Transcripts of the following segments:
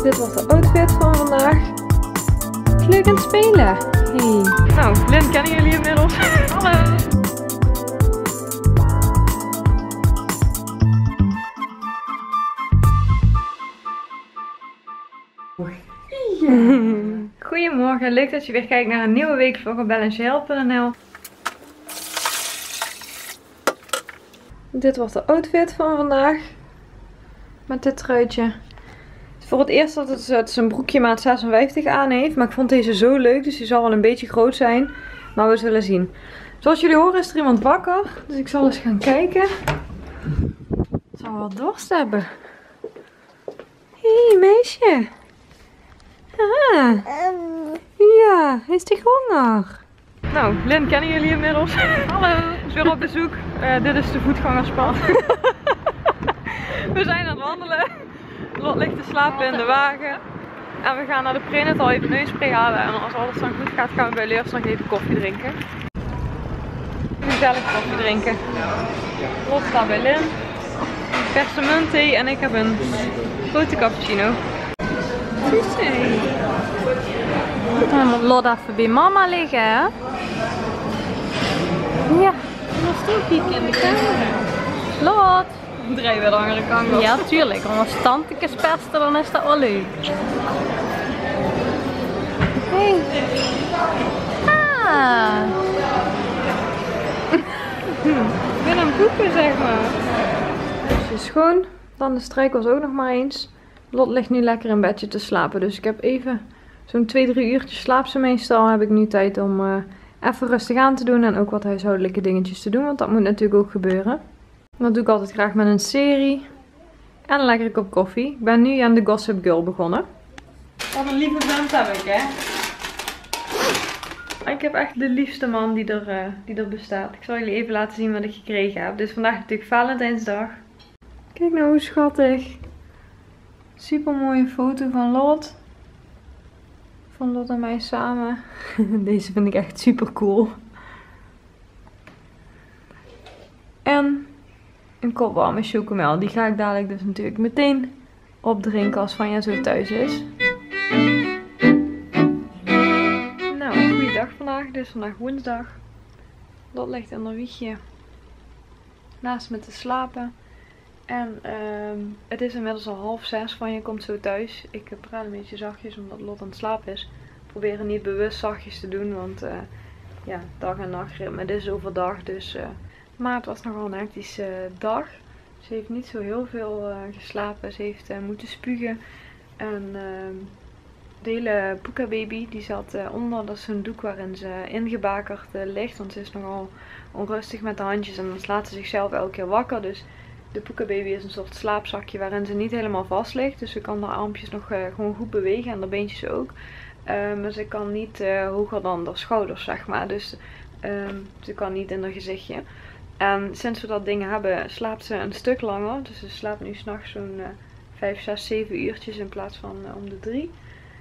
Dit was de outfit van vandaag. Leuk aan het spelen. Hey. Nou, Lynn kennen jullie inmiddels. Hallo. Goedemorgen, leuk dat je weer kijkt naar een nieuwe weekvlog op BalanceHealth.nl. Dit was de outfit van vandaag. Met dit truitje. Het is voor het eerst dat het een broekje maat 56 aan heeft. Maar ik vond deze zo leuk, dus die zal wel een beetje groot zijn. Maar we zullen zien. Zoals jullie horen is er iemand wakker. Dus ik zal eens gaan kijken. Het zal wel dorst hebben. Hé, meisje. Ah. Ja, is die honger? Nou, Lynn kennen jullie inmiddels. Hallo. Is weer op bezoek. Dit is de voetgangerspad. We zijn aan het wandelen. Lot ligt te slapen in de wagen. En we gaan naar de prenatal even neuspray halen. En als alles dan goed gaat, gaan we bij Leurs nog even koffie drinken. Gezellig koffie drinken. Lot staat bij Lynn. Persimmon-thee en ik heb een grote cappuccino. Dan moet Lot even bij mama liggen, hè? Ja. Nog stoelpiek in de kamer. Lot! Draai weer de andere kant op. Ja, tuurlijk. Als tandjes pesten, dan is dat wel leuk. Hey. Ah. Ik ben aan het poepen, zeg maar. Dus is schoon. Dan de strijkels ook nog maar eens. Lot ligt nu lekker in bedje te slapen. Dus ik heb even zo'n 2-3 uurtjes slaap ze meestal. Heb ik nu tijd om even rustig aan te doen. En ook wat huishoudelijke dingetjes te doen. Want dat moet natuurlijk ook gebeuren. Dat doe ik altijd graag met een serie. En een lekkere kop koffie. Ik ben nu aan de Gossip Girl begonnen. Wat een lieve vent heb ik, hè. Ik heb echt de liefste man die er bestaat. Ik zal jullie even laten zien wat ik gekregen heb. Dit is vandaag natuurlijk Valentijnsdag. Kijk nou hoe schattig. Super mooie foto van Lot. Van Lot en mij samen. Deze vind ik echt super cool. En een kop warme chocomel. Die ga ik dadelijk dus natuurlijk meteen opdrinken als Vanja zo thuis is. Nou, een goede dag vandaag. Het is vandaag woensdag. Lot ligt in haar wiegje naast me te slapen. En het is inmiddels al 5:30. Vanja komt zo thuis. Ik praat een beetje zachtjes omdat Lot aan het slapen is. Ik probeer het niet bewust zachtjes te doen. Want ja, dag- en nachtritme. Dit is overdag. Dus... maar het was nogal een hectische dag. Ze heeft niet zo heel veel geslapen. Ze heeft moeten spugen. En de hele Puka baby die zat onder. Dat is een doek waarin ze ingebakerd ligt. Want ze is nogal onrustig met de handjes. En dan slaat ze zichzelf elke keer wakker. Dus de Puka baby is een soort slaapzakje waarin ze niet helemaal vast ligt. Dus ze kan haar armpjes nog gewoon goed bewegen. En de beentjes ook. Maar ze kan niet hoger dan de schouders, zeg maar. Dus ze kan niet in haar gezichtje. En sinds we dat ding hebben, slaapt ze een stuk langer. Dus ze slaapt nu s'nachts zo'n 5, 6, 7 uurtjes in plaats van om de 3.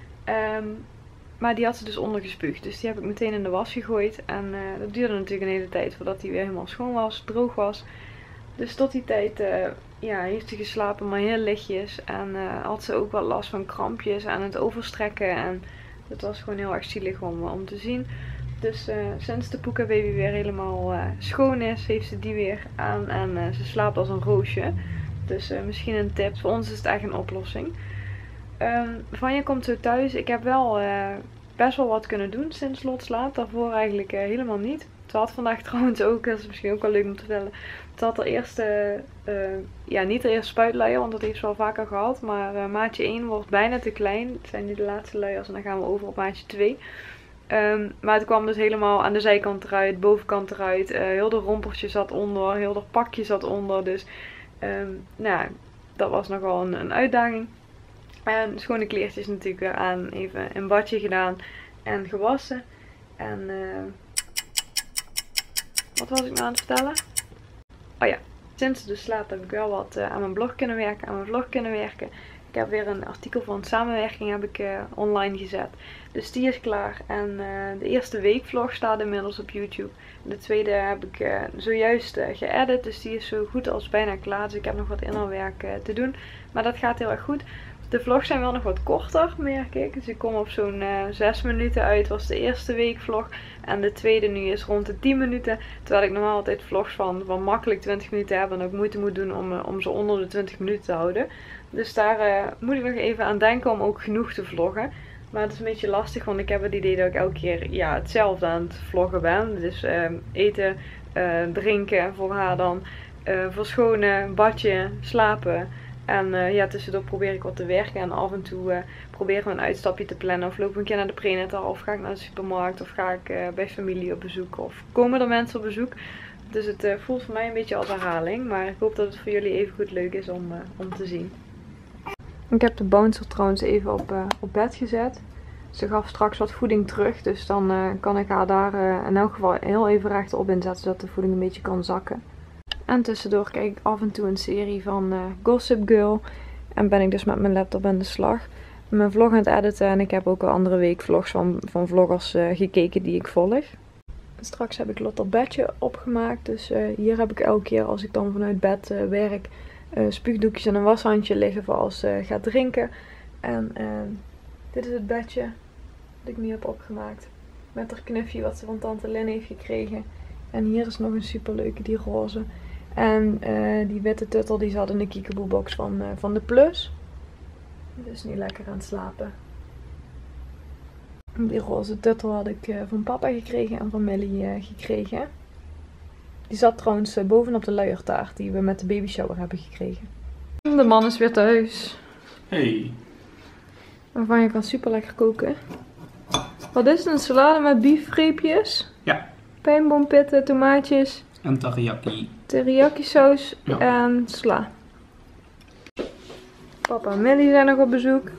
Maar die had ze dus ondergespuugd. Dus die heb ik meteen in de was gegooid. En dat duurde natuurlijk een hele tijd voordat die weer helemaal schoon was, droog was. Dus tot die tijd ja, heeft ze geslapen, maar heel lichtjes. En had ze ook wat last van krampjes aan het overstrekken. En dat was gewoon heel erg zielig om te zien. Dus sinds de Puka baby weer helemaal schoon is, heeft ze die weer aan en ze slaapt als een roosje. Dus misschien een tip. Voor ons is het echt een oplossing. Vanja komt zo thuis. Ik heb wel best wel wat kunnen doen sinds Lot slaapt. Daarvoor eigenlijk helemaal niet. Ze had vandaag trouwens ook, dat is misschien ook wel leuk om te vertellen. Ze had haar eerste, ja niet de eerste spuitluier, want dat heeft ze wel vaker gehad. Maar maatje 1 wordt bijna te klein. Het zijn nu de laatste luiers en dan gaan we over op maatje 2. Maar het kwam dus helemaal aan de zijkant eruit, bovenkant eruit. Heel de rompertje zat onder, heel de pakje zat onder. Dus nou, dat was nogal een uitdaging. En schone kleertjes natuurlijk weer aan, even een badje gedaan en gewassen. En wat was ik nou aan het vertellen? Oh ja, sinds ze dus slaapt heb ik wel wat aan mijn blog kunnen werken, aan mijn vlog kunnen werken. Ik heb weer een artikel van samenwerking heb ik, online gezet. Dus die is klaar. En de eerste weekvlog staat inmiddels op YouTube. En de tweede heb ik zojuist geëdit. Dus die is zo goed als bijna klaar. Dus ik heb nog wat inhaalwerk te doen. Maar dat gaat heel erg goed. De vlogs zijn wel nog wat korter, merk ik. Dus ik kom op zo'n 6 minuten uit. Was de eerste weekvlog. En de tweede nu is rond de 10 minuten. Terwijl ik normaal altijd vlogs van makkelijk 20 minuten heb. En ook moeite moet doen om ze onder de 20 minuten te houden. Dus daar moet ik nog even aan denken om ook genoeg te vloggen. Maar het is een beetje lastig, want ik heb het idee dat ik elke keer hetzelfde aan het vloggen ben. Dus eten, drinken voor haar dan. Verschonen, badje, slapen. En tussendoor probeer ik wat te werken. En af en toe proberen we een uitstapje te plannen. Of loop ik een keer naar de prenatal. Of ga ik naar de supermarkt. Of ga ik bij familie op bezoek. Of komen er mensen op bezoek. Dus het voelt voor mij een beetje als herhaling. Maar ik hoop dat het voor jullie even goed leuk is om te zien. Ik heb de bouncer trouwens even op bed gezet. Ze gaf straks wat voeding terug. Dus dan kan ik haar daar in elk geval heel even rechtop inzetten. Zodat de voeding een beetje kan zakken. En tussendoor kijk ik af en toe een serie van Gossip Girl. En ben ik dus met mijn laptop aan de slag. Mijn vlog aan het editen. En ik heb ook al andere weekvlogs van vloggers gekeken die ik volg. Straks heb ik Lotte bedje opgemaakt. Dus hier heb ik elke keer als ik dan vanuit bed werk. Spuugdoekjes en een washandje liggen voor als ze gaat drinken. En dit is het bedje dat ik nu heb opgemaakt. Met haar knufje wat ze van tante Lin heeft gekregen. En hier is nog een superleuke, die roze. En die witte tuttel die zat in de kiekeboebox van de Plus. Dus nu lekker aan het slapen. Die roze tuttel had ik van papa gekregen en van Millie gekregen. Die zat trouwens bovenop de luiertaart die we met de baby shower hebben gekregen. De man is weer thuis. Hey. Waarvan je kan super lekker koken. Wat is het? Een salade met biefreepjes? Ja. Pijnboompitten, tomaatjes. En teriyaki. Teriyaki saus en sla. Papa en Millie zijn nog op bezoek.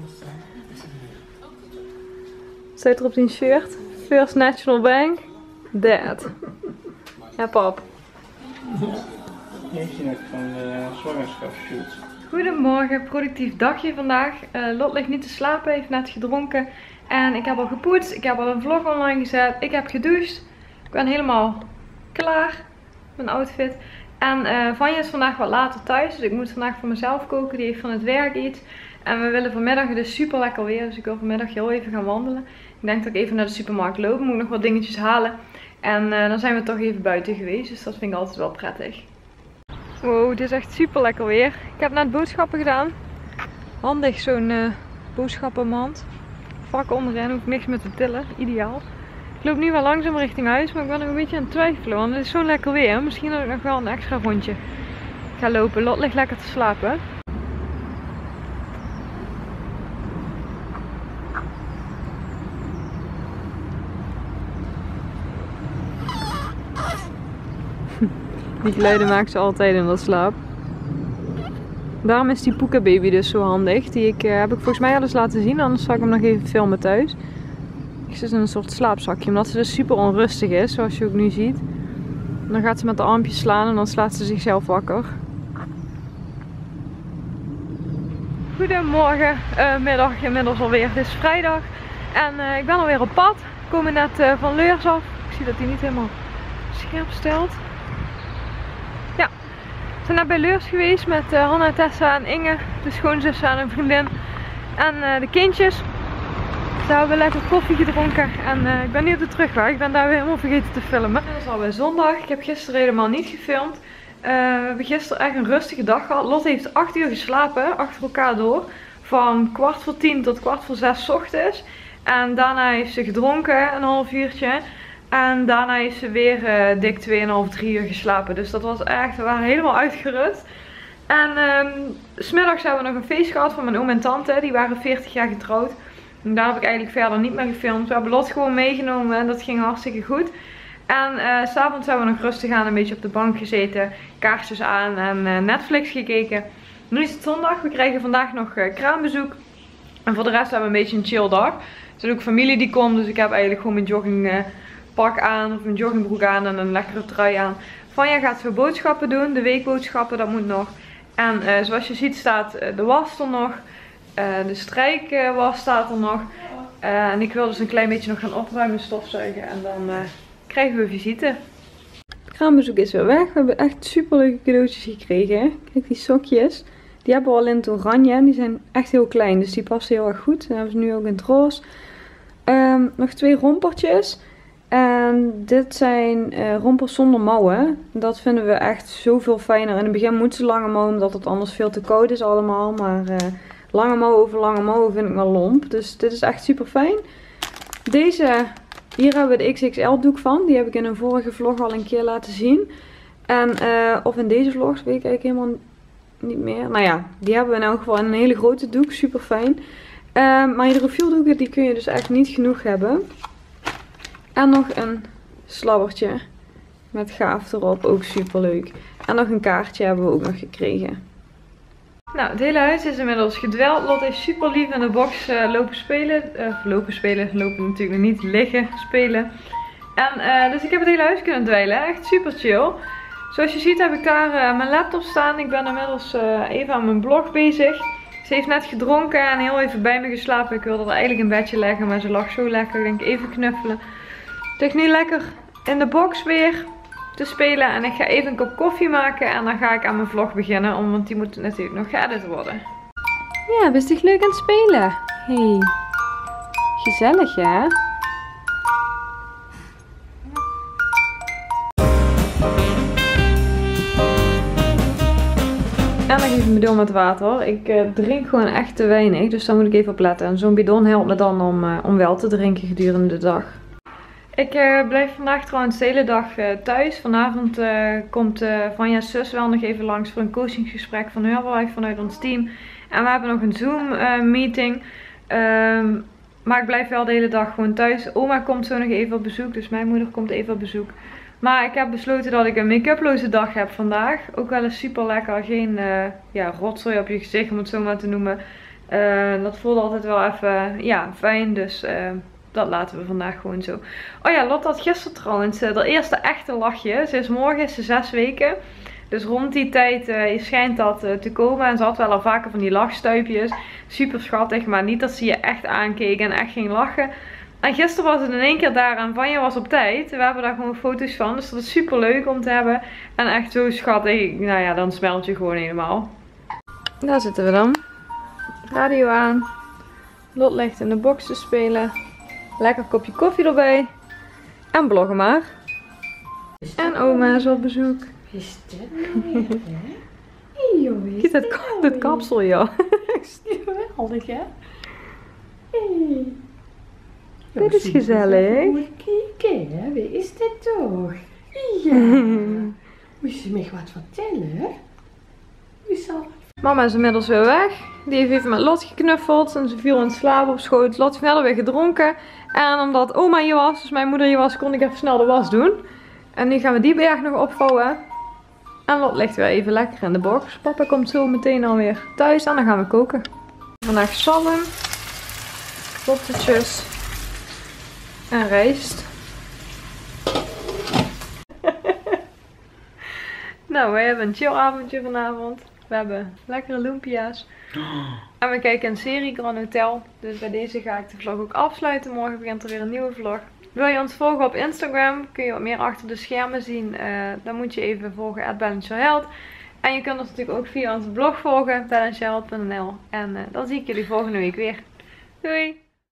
Staat er op die shirt? First National Bank. Dad. Ja, pap. Eentje net van de zwangerschapsshoot. Goedemorgen, productief dagje vandaag. Lot ligt niet te slapen, heeft net gedronken. En ik heb al gepoetst, ik heb al een vlog online gezet, ik heb gedoucht. Ik ben helemaal klaar, mijn outfit. En Vanja is vandaag wat later thuis, dus ik moet vandaag voor mezelf koken. Die heeft van het werk iets. En we willen vanmiddag, het is super lekker weer, dus ik wil vanmiddag heel even gaan wandelen. Ik denk dat ik even naar de supermarkt loop, moet nog wat dingetjes halen. En dan zijn we toch even buiten geweest, dus dat vind ik altijd wel prettig. Wow, het is echt super lekker weer. Ik heb net boodschappen gedaan. Handig zo'n boodschappenmand. Vak onderin, hoef ik niks meer te tillen. Ideaal. Ik loop nu wel langzaam richting huis, maar ik ben nog een beetje aan het twijfelen. Want het is zo lekker weer. Misschien dat ik nog wel een extra rondje ga lopen. Lot ligt lekker te slapen. Die geluiden maakt ze altijd in de slaap. Daarom is die Puka baby dus zo handig. Die heb ik volgens mij al eens laten zien, anders zal ik hem nog even filmen thuis. Ik zit in een soort slaapzakje, omdat ze dus super onrustig is, zoals je ook nu ziet. Dan gaat ze met de armpjes slaan en dan slaat ze zichzelf wakker. Goedemorgen, middag inmiddels alweer. Het is vrijdag en ik ben alweer op pad. We komen net van Leurs af. Ik zie dat hij niet helemaal scherp stelt. Ja, we zijn net bij Leurs geweest met Hanna, Tessa en Inge, de schoonzussen en een vriendin. En de kindjes. Daar hebben we lekker koffie gedronken en ik ben nu op de terugweg. Ik ben daar weer helemaal vergeten te filmen. Het is alweer zondag. Ik heb gisteren helemaal niet gefilmd. We hebben gisteren echt een rustige dag gehad. Lot heeft 8 uur geslapen, achter elkaar door. Van 9:45 tot 5:45 ochtends. En daarna heeft ze gedronken, een half uurtje. En daarna heeft ze weer dik 2,5, 3 uur geslapen. Dus dat was echt, we waren helemaal uitgerust. En 's middags hebben we nog een feest gehad van mijn oom en tante. Die waren 40 jaar getrouwd. En daar heb ik eigenlijk verder niet meer gefilmd. We hebben Lot gewoon meegenomen en dat ging hartstikke goed. En 's avonds hebben we nog rustig aan een beetje op de bank gezeten. Kaarsjes aan en Netflix gekeken. Nu is het zondag. We krijgen vandaag nog kraambezoek. En voor de rest hebben we een beetje een chill dag. Er is ook familie die komt. Dus ik heb eigenlijk gewoon mijn joggingpak aan. Of mijn joggingbroek aan en een lekkere trui aan. Vanja gaat zo boodschappen doen. De weekboodschappen, dat moet nog. En zoals je ziet staat de was er nog. De strijkwas staat er nog. En ik wil dus een klein beetje nog gaan opruimen, stofzuigen. En dan krijgen we visite. Het kraambezoek is weer weg. We hebben echt super leuke cadeautjes gekregen. Kijk die sokjes. Die hebben we al in het oranje en die zijn echt heel klein. Dus die passen heel erg goed. Dan hebben ze nu ook in het roze. Nog 2 rompertjes. En dit zijn rompers zonder mouwen. Dat vinden we echt zoveel fijner. In het begin moeten ze lange mouwen, omdat het anders veel te koud is allemaal. Maar lange mouwen over lange mouwen vind ik wel lomp. Dus dit is echt super fijn. Deze, hier hebben we de XXL doek van. Die heb ik in een vorige vlog al een keer laten zien. En, of in deze vlog, weet ik eigenlijk helemaal niet meer. Nou ja, die hebben we in elk geval in een hele grote doek. Super fijn. Maar hydrofieldoeken, die kun je dus echt niet genoeg hebben. En nog een slabbertje met gaaf erop, ook super leuk. En nog een kaartje hebben we ook nog gekregen. Nou, het hele huis is inmiddels gedweld. Lotte is super lief in de box lopen spelen. Lopen natuurlijk niet, liggen spelen. En dus ik heb het hele huis kunnen dweilen, echt super chill. Zoals je ziet heb ik daar mijn laptop staan. Ik ben inmiddels even aan mijn blog bezig. Ze heeft net gedronken en heel even bij me geslapen. Ik wilde er eigenlijk een bedje leggen, maar ze lag zo lekker. Ik denk even knuffelen. Dus nu lekker in de box weer te spelen. En ik ga even een kop koffie maken. En dan ga ik aan mijn vlog beginnen. Want die moet natuurlijk nog geëdit worden. Ja, best toch leuk aan het spelen? Hey. Gezellig, hè? En dan geef ik me door met water. Ik drink gewoon echt te weinig. Dus daar moet ik even op letten. En zo'n bidon helpt me dan om wel te drinken gedurende de dag. Ik blijf vandaag trouwens de hele dag thuis. Vanavond komt Vanja's zus wel nog even langs voor een coachingsgesprek van Herbalife vanuit ons team. En we hebben nog een Zoom meeting. Maar ik blijf wel de hele dag gewoon thuis. Oma komt zo nog even op bezoek. Dus mijn moeder komt even op bezoek. Maar ik heb besloten dat ik een make-uploze dag heb vandaag. Ook wel eens super lekker. Geen rotzooi op je gezicht om het zo maar te noemen. Dat voelde altijd wel even fijn. Dus dat laten we vandaag gewoon zo. Oh ja, Lotte had gisteren trouwens de eerste echte lachje. Morgen is ze 6 weken. Dus rond die tijd schijnt dat te komen. En ze had wel al vaker van die lachstuipjes. Super schattig. Maar niet dat ze je echt aankeek en echt ging lachen. En gisteren was het in één keer daar en Vanja was op tijd. We hebben daar gewoon foto's van. Dus dat is super leuk om te hebben. En echt zo schattig. Nou ja, dan smelt je gewoon helemaal. Daar zitten we dan. Radio aan. Lot ligt in de box te spelen. Lekker kopje koffie erbij. En bloggen maar. En oma is op bezoek. Is dat nou weer, hè? Hey jongens. Kijk dat kapsel, joh. Geweldig, hè? Hey. Dit is gezellig. Moet kijken, hè? Wie is dit toch? Ja. Moest je me wat vertellen? Wie zal... Mama is inmiddels weer weg. Die heeft even met Lot geknuffeld. En ze viel in slaap op schoot. Lot heeft net weer gedronken. En omdat oma hier was, dus mijn moeder hier was, kon ik even snel de was doen. En nu gaan we die berg nog opvouwen. En Lot ligt weer even lekker in de box. Papa komt zo meteen alweer thuis en dan gaan we koken. Vandaag zalm, pottetjes en rijst. Nou, wij hebben een chillavondje vanavond. We hebben lekkere lumpia's. En we kijken een serie Grand Hotel. Dus bij deze ga ik de vlog ook afsluiten. Morgen begint er weer een nieuwe vlog. Wil je ons volgen op Instagram? Kun je wat meer achter de schermen zien. Dan moet je even volgen @balanceyourhealth. En je kunt ons natuurlijk ook via onze blog volgen. balanceyourhealth.nl. En dan zie ik jullie volgende week weer. Doei!